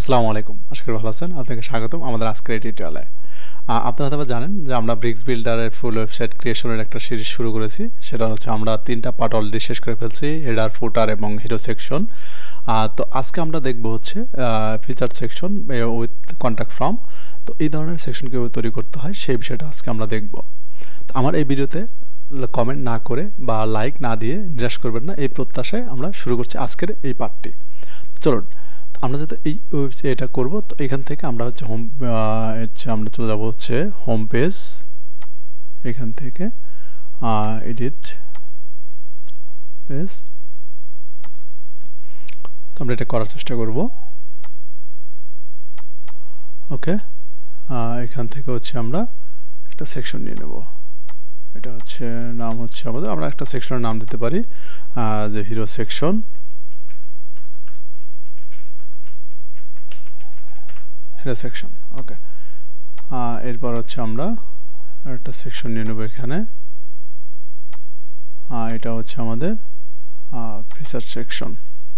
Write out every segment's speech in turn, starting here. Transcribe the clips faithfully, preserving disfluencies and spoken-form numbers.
আসসালামু আলাইকুম, আশা করি ভালো আছেন। আপনাকে স্বাগতম আমাদের আজকের এই টিউটোরিয়ালে। আপনারা হয়তো জানেন যে আমরা ব্রিক্স বিল্ডারের ফুল ওয়েবসাইট ক্রিয়েশনের একটা সিরিজ শুরু করেছি। সেটা হচ্ছে আমরা তিনটা পার্ট অলরেডি শেষ করে ফেলছি, হেডার, ফুটার এবং হিরো সেকশন। তো আজকে আমরা দেখব হচ্ছে feature section with contact form. তো এই ধরনের সেকশন কীভাবে তৈরি করতে হয় সেই বিষয়টা আজকে আমরা দেখব। তো আমার এই ভিডিওতে কমেন্ট না করে বা লাইক না দিয়ে নিরাশ করবেন না, এই প্রত্যাশায় আমরা শুরু করছি আজকের এই পার্টটি। চলুন আমরা যাতে এই এটা করব, তো এখান থেকে আমরা হচ্ছে হোম হচ্ছে আমরা চলে যাব হচ্ছে হোম পেজ। এখান থেকে এডিট পেজ, তো আমরা এটা করার চেষ্টা করব। ওকে, এখান থেকে হচ্ছে আমরা একটা সেকশন নিয়ে নেব। এটা হচ্ছে নাম হচ্ছে আমাদের, আমরা একটা সেকশনের নাম দিতে পারি যে hero section. Hero section okay. এরপর হচ্ছে আমরা একটা সেকশন নিয়ে নেব এখানে। এটা হচ্ছে আমাদের feature section.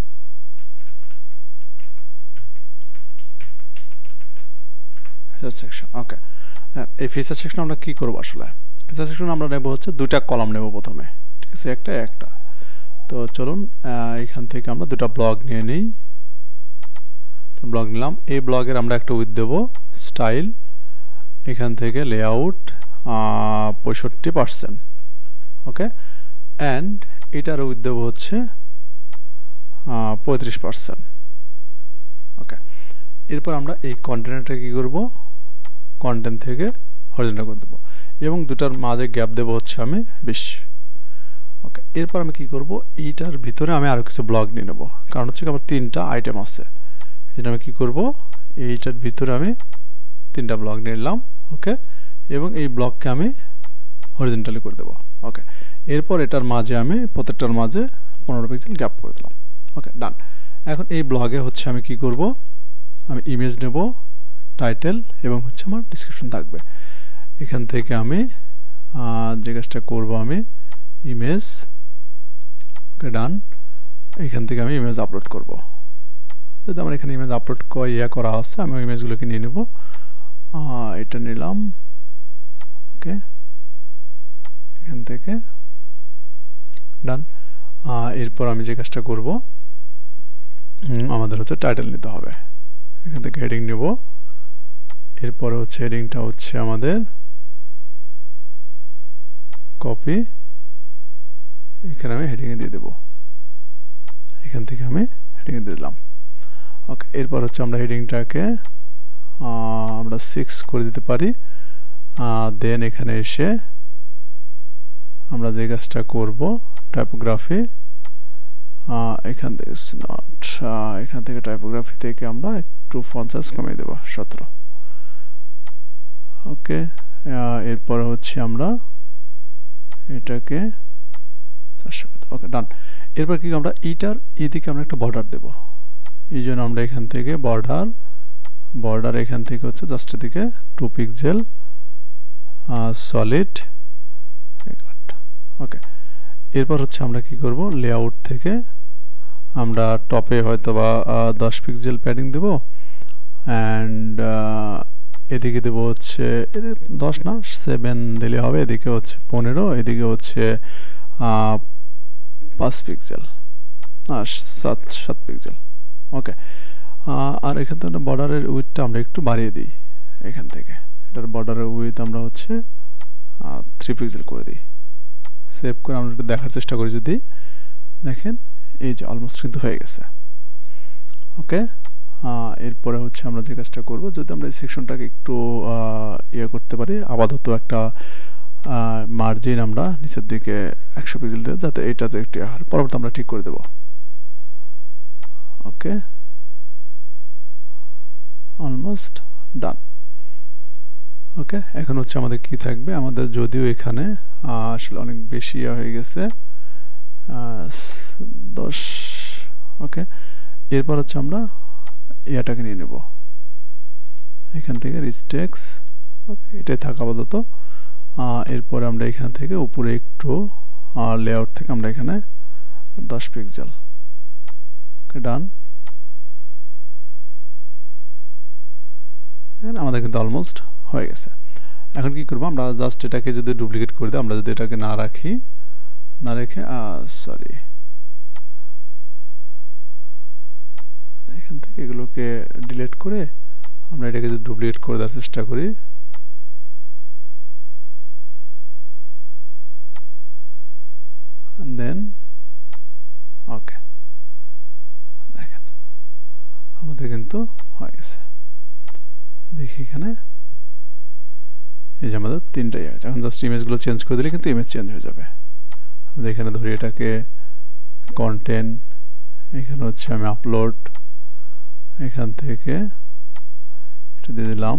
Feature section okay. এই ফিচার সেকশন আমরা কি করব আসলে? ফিচার সেকশন আমরা নেব হচ্ছে দুটা কলাম নেব প্রথমে, ঠিক আছে, একটা একটা। তো চলুন এখান থেকে আমরা দুটা ব্লগ নিয়ে নিই। ব্লগ নিলাম, এই ব্লগের আমরা একটা উইথ দেব স্টাইল, এখান থেকে লেআউট পঁয়ষট্টি পার্সেন্ট ওকে, অ্যান্ড এটার উইথ দেব হচ্ছে পঁয়ত্রিশ পার্সেন্ট ওকে। এরপর আমরা এই কন্টেন্টটা কী করব, কন্টেন্ট থেকে হরিজন্টাল করে দেবো এবং দুটার মাঝে গ্যাপ দেব হচ্ছে আমি বিশ ওকে। এরপর আমি কি করব, এইটার ভিতরে আমি আরও কিছু ব্লগ নিয়ে নেব, কারণ হচ্ছে আমার তিনটা আইটেম আছে। এটা আমি কী করব, এইটার ভিতরে আমি তিনটা ব্লক নিলাম ওকে, এবং এই ব্লককে আমি হরিজন্টালি করে দেবো ওকে। এরপর এটার মাঝে আমি প্রত্যেকটার মাঝে পনেরো পিক্সেল গ্যাপ করে দিলাম ওকে, ডান। এখন এই ব্লগে হচ্ছে আমি কি করব, আমি ইমেজ নেব, টাইটেল এবং হচ্ছে আমার ডিসক্রিপশন থাকবে। এখান থেকে আমি যে কাজটা করবো, আমি ইমেজ ওকে, ডান। এখান থেকে আমি ইমেজ আপলোড করব। যদি আমার এখানে ইমেজ আপলোড ইয়া করা হচ্ছে, আমি ওই ইমেজগুলোকে নিয়ে নেব। এটা নিলাম ওকে, এখান থেকে ডান। এরপর আমি যে কাজটা করব, আমাদের হচ্ছে টাইটেল নিতে হবে। এখান থেকে হেডিং নেব, এরপরে হচ্ছে হেডিংটা হচ্ছে আমাদের কপি, এখানে আমি হেডিংয়ে দিয়ে দেব। এখান থেকে আমি হেডিংয়ে দিয়ে দিলাম ওকে। এরপর হচ্ছে আমরা হেডিংটাকে আমরা সিক্স করে দিতে পারি। দেন এখানে এসে আমরা যে কাজটা করব, টাইপোগ্রাফি, এখান থেকে নট এখান থেকে টাইপোগ্রাফি থেকে আমরা একটু ফন্ট সাইজ কমিয়ে দেব সতেরো ওকে। এরপর হচ্ছে আমরা এটাকে চারশো ওকে, ডান। এরপর কি আমরা এইটার এইদিকে আমরা একটা বর্ডার দেব, এই জন্য আমরা এখান থেকে বর্ডার বর্ডার এখান থেকে হচ্ছে জাস্ট এদিকে টু পিক্সেল সলিড ওকে। এরপর হচ্ছে আমরা কি করব, লেআউট থেকে আমরা টপে হয়তো বা দশ পিক্সেল প্যাডিং দেব, অ্যান্ড এদিকে দেব হচ্ছে দশ না সেভেন দিলে হবে, এদিকে হচ্ছে পনেরো, এদিকে হচ্ছে পাঁচ পিক্সেল সাত সাত পিক্সেল ওকে। আর এখান থেকে বর্ডারের উইথটা আমরা একটু বাড়িয়ে দিই, এখান থেকে এটার বর্ডারের উইথ আমরা হচ্ছে থ্রি পিক্সেল করে দিই। সেভ করে আমরা একটু দেখার চেষ্টা করি, যদি দেখেন এই যে অলমোস্ট কিন্তু হয়ে গেছে ওকে। এরপরে হচ্ছে আমরা যে কাজটা করব, যদি আমরা এই সেকশনটাকে একটু ইয়ে করতে পারি, আপাতত একটা মার্জিন আমরা নিচের দিকে একশো পিক্সেল দিয়ে, যাতে এইটাতে একটু পরবর্তী আমরা ঠিক করে দেব ওকে, অলমোস্ট ডান ওকে। এখন হচ্ছে আমাদের কি থাকবে, আমাদের যদিও এখানে আসলে অনেক বেশি হয়ে গেছে দশ ওকে। এরপর হচ্ছে আমরা ইয়াটাকে নিয়ে নেব এখান থেকে রিচ টেক্সট ওকে, এটাই থাকা আপাতত। এরপরে আমরা এখান থেকে উপরে একটু লেআউট থেকে আমরা এখানে দশ পিক্সেল ওকে, ডান। দেখেন আমাদের কিন্তু অলমোস্ট হয়ে গেছে। এখন কি করব, আমরা জাস্ট এটাকে যদি ডুপ্লিকেট করে দিই, আমরা যদি এটাকে না রাখি, না রেখে সরি এখান থেকে এগুলোকে ডিলিট করে আমরা এটাকে যদি ডুপ্লিকেট করে দেওয়ার চেষ্টা করি, দেন ওকে দেখেন আমাদের কিন্তু হয়ে গেছে। দেখি এখানে এই যে আমাদের তিনটাই আছে। এখন জাস্ট ইমেজগুলো চেঞ্জ করে দিলে কিন্তু ইমেজ চেঞ্জ হয়ে যাবে। আমাদের এখানে ধরি এটাকে কন্টেন্ট, এখানে হচ্ছে আমি আপলোড, এখান থেকে এটা দিয়ে দিলাম,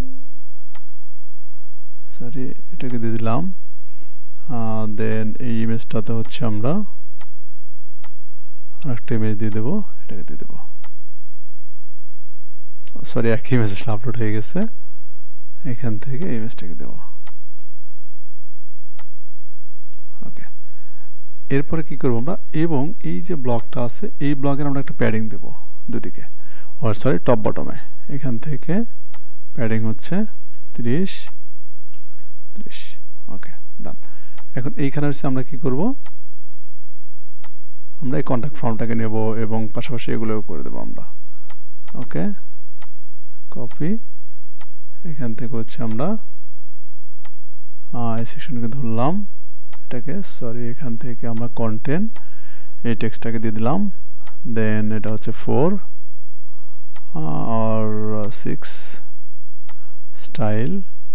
সরি এটাকে দিয়ে দিলাম, দেন এই ইমেজটাতে হচ্ছে আমরা আরেকটা ইমেজ দিয়ে দেবো, এটাকে দিয়ে দেবো, সরি একই ইমেজ আসলে আপলোড হয়ে গেছে, এখান থেকে ইমেজটাকে দেবো। ওকে, এরপরে কি করবো আমরা, এবং এই যে ব্লকটা আছে এই ব্লকের আমরা একটা প্যাডিং দেবো দুদিকে, ও সরি টপ বটমে, এখান থেকে প্যাডিং হচ্ছে ত্রিশ ত্রিশ। ওকে ডান। এখন এইখানে হচ্ছে আমরা কি করব, আমরা এই কন্ট্যাক্ট ফর্মটাকে নেব এবং পাশাপাশি এগুলোও করে দেবো আমরা। ওকে কপি, এখান থেকে হচ্ছে আমরা এই সেকশনকে ধরলাম, এটাকে সরি এখান থেকে আমরা কন্টেন্ট এই টেক্সটটাকে দিয়ে দিলাম, দেন এটা হচ্ছে ফোর আর সিক্স স্টাইল,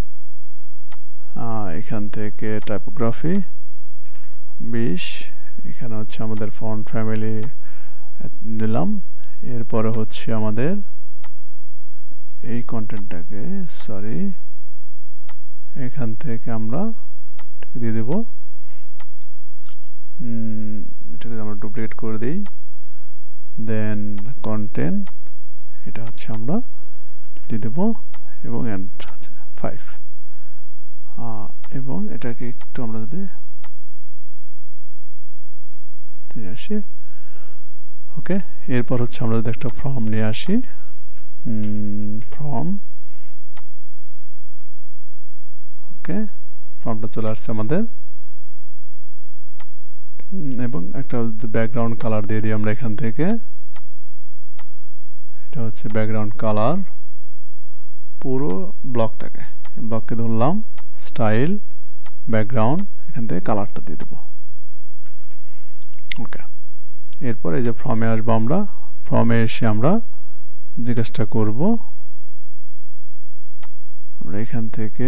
এখান থেকে টাইপোগ্রাফি বিশ, এখানে হচ্ছে আমাদের ফন্ট ফ্যামিলি দিলাম, এরপরে হচ্ছে আমাদের এই কন্টেন্টটাকে সরি এখান থেকে আমরা দিয়ে দেব, এটাকে আমরা ডুপ্লিকেট করে দিই, দেন কন্টেন্ট এটা হচ্ছে আমরা দিয়ে দেব এবং এন্ড হচ্ছে ফাইভ, এবং এটাকে একটু আমরা যদি নিয়ে আসি। ওকে, এরপর হচ্ছে আমরা যদি একটা ফর্ম নিয়ে আসি, ফর্ম, ওকে ফর্মটা চলে আসছে আমাদের, এবং একটা ব্যাকগ্রাউন্ড কালার দিয়ে দিই আমরা এখান থেকে, এটা হচ্ছে ব্যাকগ্রাউন্ড কালার পুরো ব্লকটাকে, ব্লককে ধরলাম, স্টাইল ব্যাকগ্রাউন্ড, এখান থেকে কালারটা দিয়ে দেবো। ওকে, এরপর এই যে ফর্মে আসবো আমরা, ফর্মে এসে আমরা যে কাজটা করব, আমরা এখান থেকে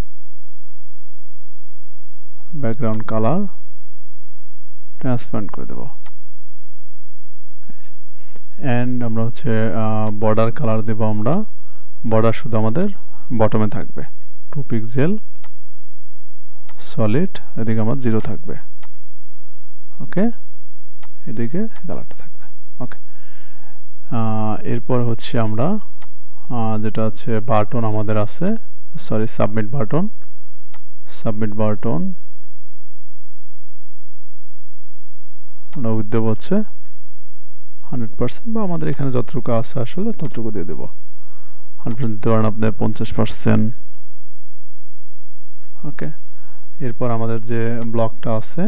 ব্যাকগ্রাউন্ড কালার ট্রান্সপারেন্ট করে দেব, এন্ড আমরা হচ্ছে বর্ডার কালার দেব, আমরা বর্ডার শুধু আমাদের বটমে থাকবে, টু পিক্সেল সলিড, এদিকে আমার জিরো থাকবে। ওকে, এদিকে কালারটা থাকবে। ওকে, এরপর হচ্ছে আমরা যেটা হচ্ছে বাটন আমাদের আছে, sorry submit button, submit button আমরা উইথ দেবো হচ্ছে হান্ড্রেড পার্সেন্ট, বা আমাদের এখানে যতটুকু আছে আসলে ততটুকু দিয়ে দেবো, হান্ড্রেড পার্সেন্ট দিতে পারেন আপনি পঞ্চাশ পার্সেন্ট। ওকে, এরপর আমাদের যে ব্লকটা আছে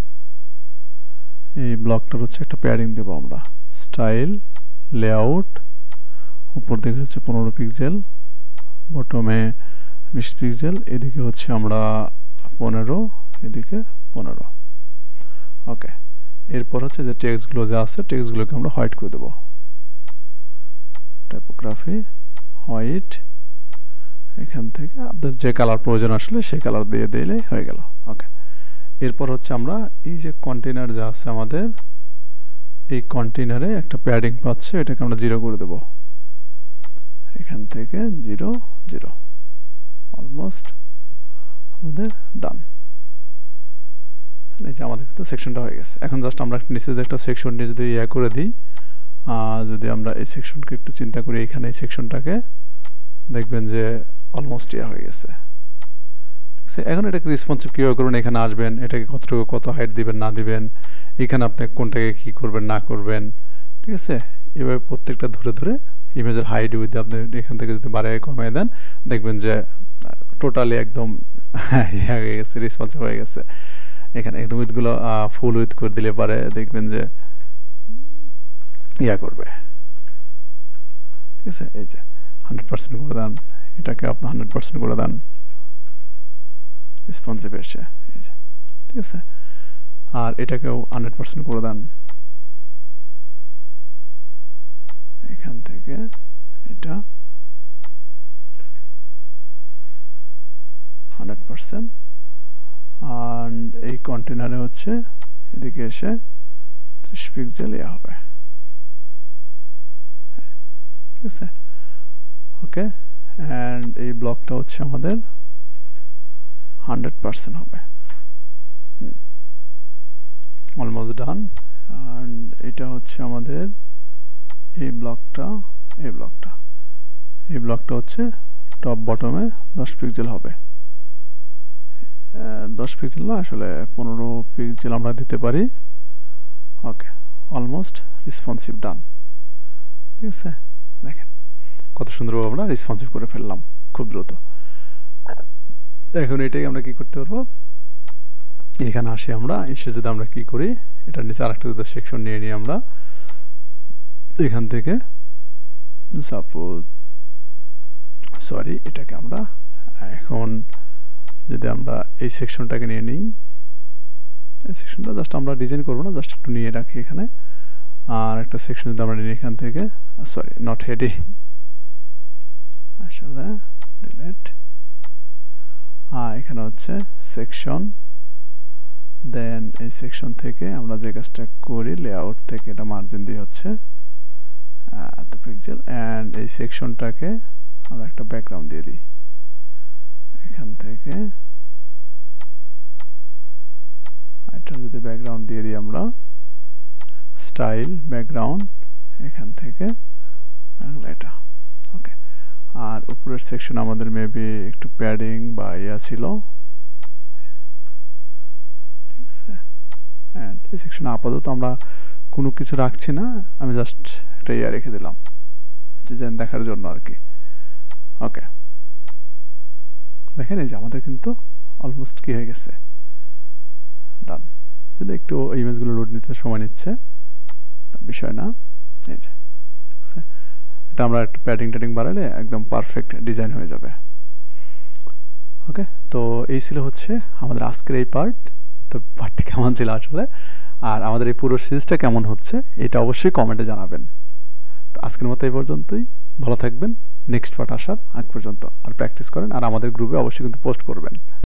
এই ব্লকটার হচ্ছে একটা প্যাডিং দেবো আমরা, স্টাইল লেআউট, উপর দিকে হচ্ছে পনেরো পিক্সেল, বটমে বিশ পিক্সেল, এদিকে হচ্ছে আমরা পনেরো, এদিকে পনেরো। ওকে, এরপর হচ্ছে যে টেক্সটগুলো যা আছে টেক্সটগুলোকে আমরা হোয়াইট করে দেবো, টাইপোগ্রাফি হোয়াইট, এখান থেকে আপনাদের যে কালার প্রয়োজন আসলে সেই কালার দিয়ে দিলেই হয়ে গেল। ওকে, এরপর হচ্ছে আমরা এই যে কন্টেনার যা আছে আমাদের, এই কন্টেনারে একটা প্যাডিং পাচ্ছে, এটাকে আমরা জিরো করে দেব, এখান থেকে জিরো জিরো, অলমোস্ট আমাদের ডান। এই যে আমাদের কিন্তু সেকশনটা হয়ে গেছে। এখন জাস্ট আমরা নিচে যে একটা সেকশন নিয়ে যদি ইয়ে করে দিই, যদি আমরা এই সেকশনকে একটু চিন্তা করি, এখানে এই সেকশনটাকে দেখবেন যে অলমোস্ট ইয়ে হয়ে গেছে। ঠিক আছে, এখন এটাকে রেসপন্সিভ কীভাবে করবেন, এখানে আসবেন, এটাকে কতটুকু কত হাইট দিবেন না দিবেন, এখানে আপনি কোনটাকে কী করবেন না করবেন, ঠিক আছে, এভাবে প্রত্যেকটা ধরে ধরে ইমেজের হাইট উইথ আপনি এখান থেকে যদি বাড়িয়ে কমিয়ে দেন দেখবেন যে টোটালি একদম ইয়ে হয়ে গেছে, রেসপন্সিভ হয়ে গেছে। এখানে উইথগুলো ফুল উইথ করে দিলে পারে দেখবেন যে ইয়া করবে, ঠিক আছে। এই যে হান্ড্রেড পার্সেন্ট করে দেন, এটাকে আপনি হান্ড্রেড পার্সেন্ট করে দেন, রেসপন্সিভ এসে, এই যে ঠিক আছে। আর এটাকেও হান্ড্রেড পার্সেন্ট করে দেন, এখান থেকে এটা হান্ড্রেড পার্সেন্ট। আর এই কন্টেনারে হচ্ছে এদিকে এসে ত্রিশ পিক্সেল ইয়া হবে, ঠিক আছে। ওকে, অ্যান্ড এই ব্লকটা হচ্ছে আমাদের হান্ড্রেড পার্সেন্ট হবে, অলমোস্ট ডান। অ্যান্ড এটা হচ্ছে আমাদের এই ব্লকটা, এই ব্লকটা এই ব্লকটা হচ্ছে টপ বটমে দশ পিক্সেল হবে, দশ পিক্সেল না আসলে পনেরো পিক্সেল আমরা দিতে পারি। ওকে, অলমোস্ট রেসপন্সিভ ডান, ঠিক আছে। দেখেন কত সুন্দরভাবে আমরা রেসপন্সিভ করে ফেললাম খুব দ্রুত। এখন এটাই আমরা কি করতে পারবো, এখানে আসি আমরা, এসে যদি আমরা কি করি, এটার নিচে আরেকটা যদি সেকশন নিয়ে নিই আমরা এখান থেকে, সাপোজ সরি এটাকে আমরা এখন যদি আমরা এই সেকশনটাকে নিয়ে নিই, এই সেকশনটা জাস্ট আমরা ডিজাইন করবো না, জাস্ট একটু নিয়ে রাখি এখানে। আর একটা সেকশন যদি আমরা নিই এখান থেকে, সরি নট হেডিং, আসলে ডিলেট, আর এখানে হচ্ছে সেকশন, দেন এই সেকশন থেকে আমরা যে কাজটা করি লেআউট থেকে এটা মার্জিন দিয়ে হচ্ছে এত পিক্সেল, অ্যান্ড এই সেকশনটাকে আমরা একটা ব্যাকগ্রাউন্ড দিয়ে দিই এখান থেকে, এটা যদি ব্যাকগ্রাউন্ড দিয়ে দিই আমরা স্টাইল ব্যাকগ্রাউন্ড এখান থেকে এটা, ওকে। আর উপরের সেকশন আমাদের মেবি একটু প্যাডিং বা ইয়া ছিল, ঠিক আছে। অ্যান্ড এই সেকশনে আপাতত আমরা কোনো কিছু রাখছি না, আমি জাস্ট একটা ইয়া রেখে দিলাম ডিজাইন দেখার জন্য আর কি। ওকে, দেখেন এই যে আমাদের কিন্তু অলমোস্ট কি হয়ে গেছে, ডান। যদি একটু ইমেজগুলো লোড নিতে সময় নিচ্ছে, বিষয় না, এই যে ঠিক আছে। এটা আমরা একটু প্যাডিং ট্যাডিং বাড়ালে একদম পারফেক্ট ডিজাইন হয়ে যাবে। ওকে, তো এই ছিল হচ্ছে আমাদের আজকের এই পার্ট। তো পার্টটি কেমন ছিল আসলে, আর আমাদের এই পুরো সিরিজটা কেমন হচ্ছে এটা অবশ্যই কমেন্টে জানাবেন। তো আজকের মতো এই পর্যন্তই, ভালো থাকবেন, নেক্সট পার্ট আসার আগ পর্যন্ত। আর প্র্যাকটিস করেন, আর আমাদের গ্রুপে অবশ্যই কিন্তু পোস্ট করবেন।